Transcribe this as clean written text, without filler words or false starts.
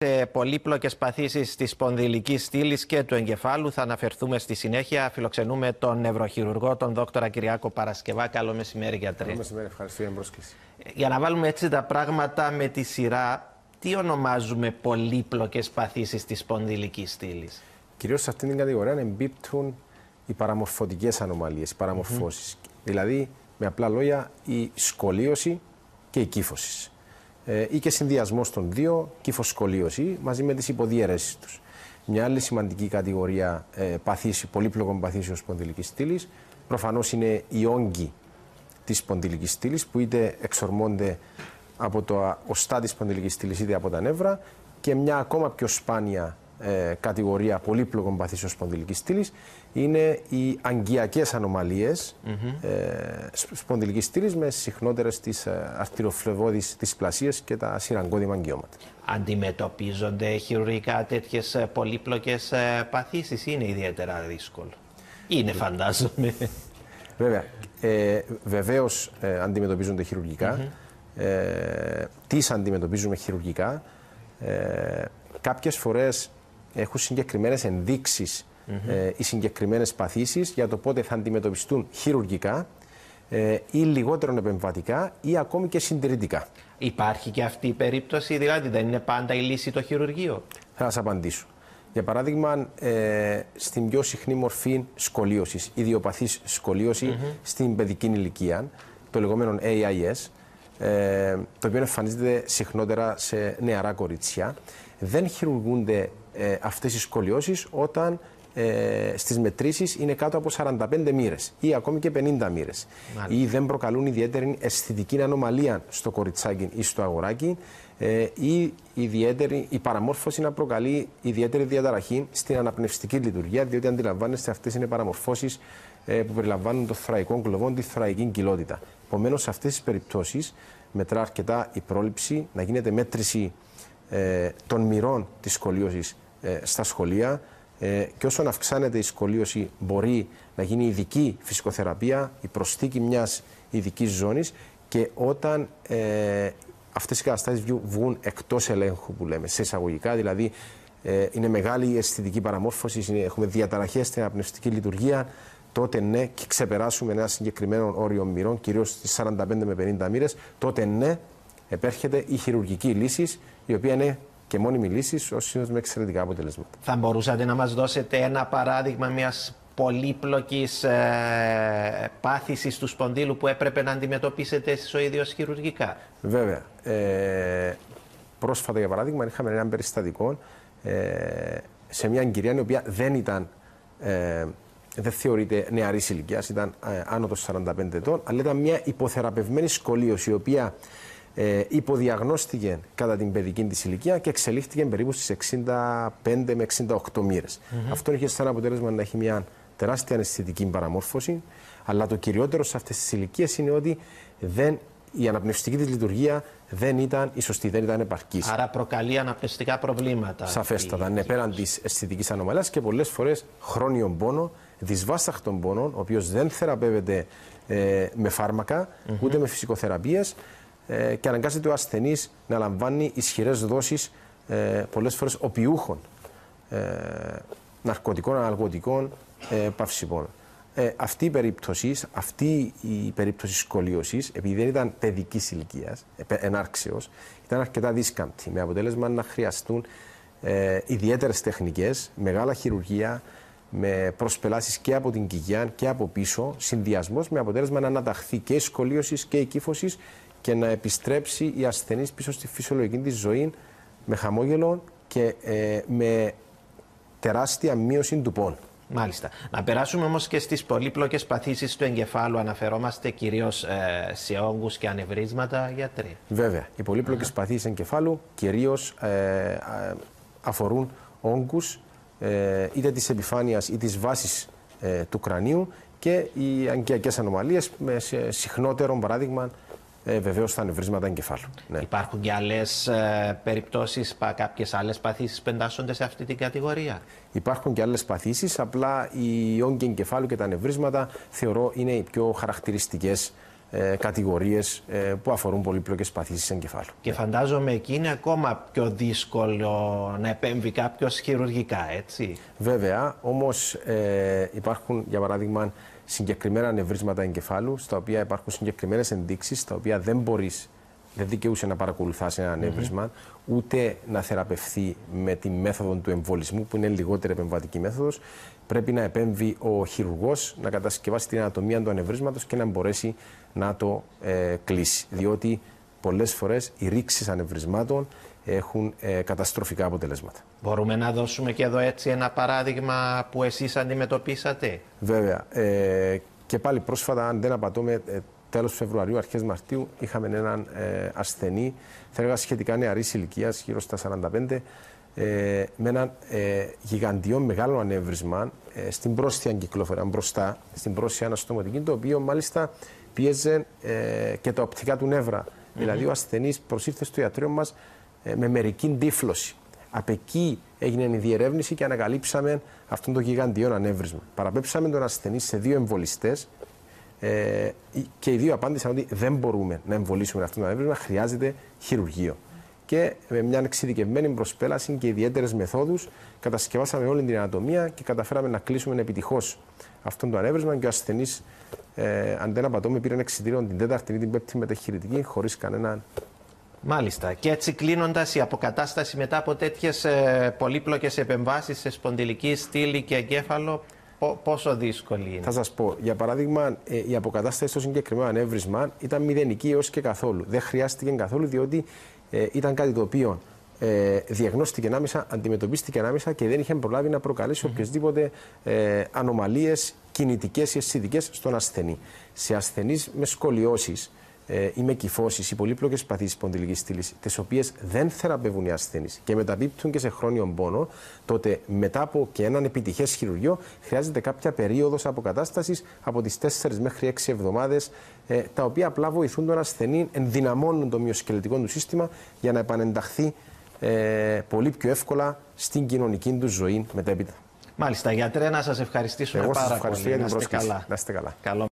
Σε πολύπλοκες παθήσεις της σπονδυλικής στήλης και του εγκεφάλου θα αναφερθούμε στη συνέχεια. Φιλοξενούμε τον νευροχειρουργό, τον δόκτωρα Κυριάκο Παρασκευά. Καλό μεσημέρι, γιατρέ. Καλό μεσημέρι, ευχαριστώ για την πρόσκληση. Για να βάλουμε έτσι τα πράγματα με τη σειρά, τι ονομάζουμε πολύπλοκες παθήσεις της σπονδυλικής στήλης? Κυρίως σε αυτήν την κατηγορία εμπίπτουν οι παραμορφωτικές ανομαλίες, οι παραμορφώσεις. Δηλαδή, με απλά λόγια, η σκολίωση και η κύφωση. Ή και συνδυασμός των δύο, κύφος-σκολίωση, μαζί με τις υποδιαιρέσεις τους. Μια άλλη σημαντική κατηγορία πολύπλοκων παθήσεων σπονδυλικής στήλης προφανώς είναι οι όγκοι της σπονδυλικής στήλης, που είτε εξορμώνται από το οστά της σπονδυλικής στήλης είτε από τα νεύρα, και μια ακόμα πιο σπάνια κατηγορία πολύπλοκων παθήσεων σπονδυλικής στήλης είναι οι αγκιακές ανομαλίες σπονδυλικής στήλης, με συχνότερες τις αρτηροφλεβώδεις δυσπλασίες και τα σειραγκώδημα αγκιώματα. Αντιμετωπίζονται χειρουργικά τέτοιες πολύπλοκες παθήσεις? Είναι ιδιαίτερα δύσκολο? Είναι, φαντάζομαι. Βέβαια, βεβαίως αντιμετωπίζονται χειρουργικά. Τις αντιμετωπίζουμε χειρουργικά. Κάποιες φορές έχουν συγκεκριμένες ενδείξεις οι συγκεκριμένες παθήσεις για το πότε θα αντιμετωπιστούν χειρουργικά ή λιγότερο επεμβατικά ή ακόμη και συντηρητικά. Υπάρχει και αυτή η περίπτωση, δηλαδή δεν είναι πάντα η λύση το χειρουργείο? Θα σας απαντήσω. Για παράδειγμα, στην πιο συχνή μορφή σκολίωσης, ιδιοπαθής σκολίωση στην παιδική ηλικία, το λεγόμενο AIS, το οποίο εμφανίζεται συχνότερα σε νεαρά κοριτσιά, δεν χειρουργούνται αυτές οι σκολιώσεις όταν στις μετρήσεις είναι κάτω από 45 μοίρες ή ακόμη και 50 μοίρες. Ή δεν προκαλούν ιδιαίτερη αισθητική ανομαλία στο κοριτσάκι ή στο αγοράκι, ή η παραμόρφωση να προκαλεί ιδιαίτερη διαταραχή στην αναπνευστική λειτουργία, διότι αντιλαμβάνεστε, αυτές είναι παραμορφώσεις που περιλαμβάνουν το θραϊκό κλωβόν, τη θραϊκή κοιλότητα. Επομένως, σε αυτές τις περιπτώσεις μετρά αρκετά η πρόληψη, να γίνεται μέτρηση των μοιρών της σκολίωσης στα σχολεία, και όσον αυξάνεται η σκολίωση μπορεί να γίνει ειδική φυσικοθεραπεία, η προσθήκη μιας ειδικής ζώνης, και όταν αυτές οι καταστάσεις βγουν εκτός ελέγχου, που λέμε, σε εισαγωγικά, δηλαδή είναι μεγάλη η αισθητική παραμόρφωση, έχουμε διαταραχές στην αναπνευστική λειτουργία, τότε ναι, και ξεπεράσουμε ένα συγκεκριμένο όριο μοιρών, κυρίως στις 45 με 50 μοίρες, τότε ναι, επέρχεται η χειρουργική λύση, η οποία είναι και μόνιμη λύση, ως συνήθως με εξαιρετικά αποτελέσματα. Θα μπορούσατε να μας δώσετε ένα παράδειγμα μιας πολύπλοκης πάθησης του σπονδύλου που έπρεπε να αντιμετωπίσετε εσείς ο ίδιος χειρουργικά? Βέβαια. Πρόσφατα, για παράδειγμα, είχαμε ένα περιστατικό σε μια κυρία η οποία δεν θεωρείται νεαρής ηλικίας, ήταν άνω των 45 ετών, αλλά ήταν μια υποθεραπευμένη σκολίωση, η οποία υποδιαγνώστηκε κατά την παιδική της ηλικία και εξελίχθηκε περίπου στις 65 με 68 μοίρες. Αυτό είχε σαν αποτέλεσμα να έχει μια τεράστια αισθητική παραμόρφωση, αλλά το κυριότερο σε αυτές τις ηλικίες είναι ότι η αναπνευστική της λειτουργία δεν ήταν η σωστή, δεν ήταν επαρκής. Άρα προκαλεί αναπνευστικά προβλήματα. Σαφέστατα, ναι, πέραν της αισθητικής ανομαλίας, και πολλές φορές χρόνιον πόνο, δυσβάσταχτον πόνο, ο οποίος δεν θεραπεύεται με φάρμακα, ούτε με φυσικοθεραπείες, και αναγκάζεται ο ασθενής να λαμβάνει ισχυρές δόσεις, πολλές φορές οπιούχων, ναρκωτικών, αναλγωτικών, παυσιμών. Αυτή η περίπτωση σκολίωσης, επειδή δεν ήταν παιδικής ηλικίας, ενάρξεως, ήταν αρκετά δίσκαμπτη, με αποτέλεσμα να χρειαστούν ιδιαίτερες τεχνικές, μεγάλα χειρουργία, με προσπελάσεις και από την κοιλιά και από πίσω, συνδυασμός, με αποτέλεσμα να αναταχθεί και η σκολίωση και η κύφωση και να επιστρέψει η ασθενής πίσω στη φυσιολογική της ζωή με χαμόγελο και με τεράστια μείωση του πόνου. Μάλιστα. Να περάσουμε όμως και στις πολύπλοκες παθήσεις του εγκεφάλου. Αναφερόμαστε κυρίως σε όγκους και ανευρίσματα, γιατρέ? Βέβαια. Οι πολύπλοκες παθήσεις εγκεφάλου κυρίως αφορούν όγκους, είτε της επιφάνειας ή της βάσης του κρανίου, και οι αγκιακές ανομαλίες, με συχνότερο παράδειγμα βεβαίως τα ανευρίσματα εγκεφάλου. Ναι. Υπάρχουν και άλλες περιπτώσεις, κάποιες άλλες παθήσεις που εντάσσονται σε αυτή την κατηγορία? Υπάρχουν και άλλες παθήσεις, απλά οι όγκοι εγκεφάλου και τα ανευρίσματα θεωρώ είναι οι πιο χαρακτηριστικές κατηγορίες που αφορούν πολύπλοκες παθήσεις εγκεφάλου. Και φαντάζομαι εκεί είναι ακόμα πιο δύσκολο να επέμβει κάποιος χειρουργικά, έτσι. Βέβαια, όμως υπάρχουν, για παράδειγμα, συγκεκριμένα νευρίσματα εγκεφάλου, στα οποία υπάρχουν συγκεκριμένες ενδείξεις, στα οποία δεν δικαιούσε να παρακολουθάσει ένα νεύρισμα, ούτε να θεραπευθεί με τη μέθοδο του εμβολισμού, που είναι λιγότερη επεμβατική μέθοδος. Πρέπει να επέμβει ο χειρουργός, να κατασκευάσει την ανατομία του ανευρίσματος και να μπορέσει να το κλείσει. Διότι πολλές φορές οι ρήξεις ανευρισμάτων έχουν καταστροφικά αποτελέσματα. Μπορούμε να δώσουμε και εδώ έτσι ένα παράδειγμα που εσείς αντιμετωπίσατε. Βέβαια. Και πάλι πρόσφατα, αν δεν απατώμε, τέλος Φεβρουαρίου, αρχές Μαρτίου, είχαμε έναν ασθενή, θα έλεγα σχετικά νεαρής ηλικίας, γύρω στα 45, με έναν γιγαντιό μεγάλο ανέβρισμα στην πρόσθια κυκλοφορία, μπροστά, στην πρόσθια αναστοματική, το οποίο μάλιστα πίεζε και τα οπτικά του νεύρα. Δηλαδή, ο ασθενής προσήλθε στο ιατρείο μας με μερική τύφλωση. Από εκεί έγινε η διερεύνηση και ανακαλύψαμε αυτόν τον γιγαντιό ανέβρισμα. Παραπέμψαμε τον ασθενή σε 2 εμβολιστές. Και οι 2 απάντησαν ότι δεν μπορούμε να εμβολήσουμε αυτό το ανέβρισμα, χρειάζεται χειρουργείο. Και με μια εξειδικευμένη προσπέλαση και ιδιαίτερες μεθόδους κατασκευάσαμε όλη την ανατομία και καταφέραμε να κλείσουμε επιτυχώς αυτό το ανέβρισμα. Και ο ασθενής, αν δεν απατώμε, πήρε εξιτήριο την 4η ή την 5η μεταχειρητική χωρίς κανέναν. Μάλιστα. Και έτσι κλείνοντας, η αποκατάσταση μετά από τέτοιες πολύπλοκες επεμβάσεις σε σπονδυλική στήλη και εγκέφαλο, πόσο δύσκολη είναι? Θα σας πω, για παράδειγμα, η αποκατάσταση στο συγκεκριμένο ανέβρισμα ήταν μηδενική έως και καθόλου. Δεν χρειάστηκε καθόλου, διότι ήταν κάτι το οποίο διαγνώστηκε ανάμεσα, αντιμετωπίστηκε ανάμεσα και δεν είχε προλάβει να προκαλέσει οποιασδήποτε ανομαλίες κινητικές ή αισθητικές στον ασθενή. Σε ασθενείς με σκολιώσεις ή με κυφώσεις ή πολύπλοκες παθήσεις σπονδυλικής στήλης, τις οποίες δεν θεραπεύουν οι ασθενείς και μεταπίπτουν και σε χρόνιο πόνο, τότε μετά από και έναν επιτυχές χειρουργείο χρειάζεται κάποια περίοδος αποκατάστασης από τις 4 μέχρι 6 εβδομάδες, τα οποία απλά βοηθούν τον ασθενή, ενδυναμώνουν το μυοσκελετικό του σύστημα για να επανενταχθεί πολύ πιο εύκολα στην κοινωνική του ζωή μετέπειτα. Μάλιστα, γιατρέ, να σας ευχαριστήσουμε πάρα πολύ. Εγώ σας ευχαριστώ για την πρόσκληση. Να είστε καλά. Να είστε καλά. Καλό.